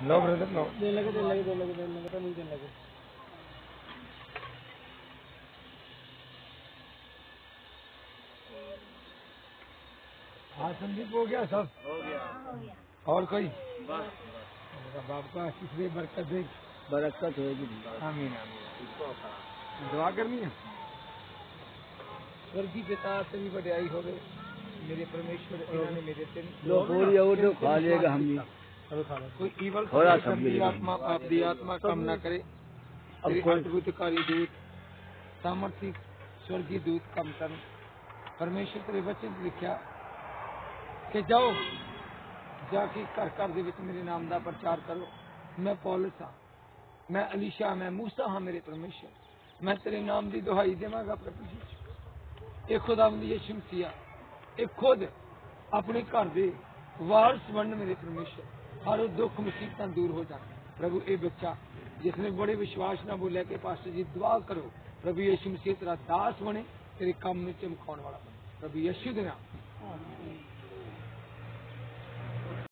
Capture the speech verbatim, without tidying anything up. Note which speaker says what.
Speaker 1: लो brother लो।
Speaker 2: दे लगे दे लगे दे लगे दे लगे तो नहीं दे लगे।
Speaker 1: हाँ संदीप हो गया सब
Speaker 2: हो गया।
Speaker 1: और कोई बाप का आशीष दे बरकत दे
Speaker 2: बरकत होगी।
Speaker 1: आमीन आमीन। दुआ करनी है। स्वर्गीय पिता तेरी बड़ाई हो गए मेरे परमेश्वर इन्होंने मेरे से
Speaker 2: लो पूरी और जो खा लेगा हम भी
Speaker 1: कोई ईवल
Speaker 2: थोड़ा
Speaker 1: गंदी आत्मा पाप दी आत्मा काम न करे। तेरे अद्भुतकारी दूत सामर्थ्य स्वर्गीय दूत कम कर परमेश्वर तेरे वचन लिखा कि जाओ जाके घर घर दे विच मेरे नाम का प्रचार करो। मैं पौलुस हाँ, मैं अलीशा, मैं मूसा हाँ मेरे परमेश्वर। मैं तेरे नाम की दुहाई देवांगा प्रभु जी। ये खुदावंद यीशु मसीह ये खुद अपने घर दे वारस बन मेरे परमेश्वर। हर वो दुख मुसीबत दूर हो जाए प्रभु। ये बच्चा जिसने बड़े विश्वास न बोलिया कि पास्टर जी दुआ करो प्रभु यीशु मसीह तेरा दास बने तेरे काम में चमकाने वाला बने प्रभु यीशु दे नाम।